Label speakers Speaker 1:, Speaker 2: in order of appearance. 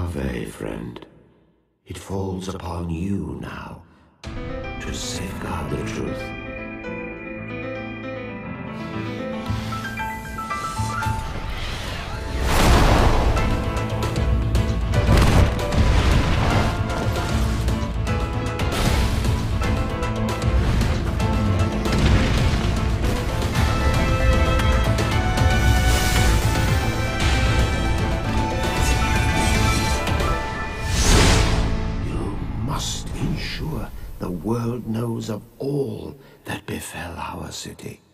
Speaker 1: Harvey, friend. It falls upon you now to safeguard the truth. Ensure the world knows of all that befell our city.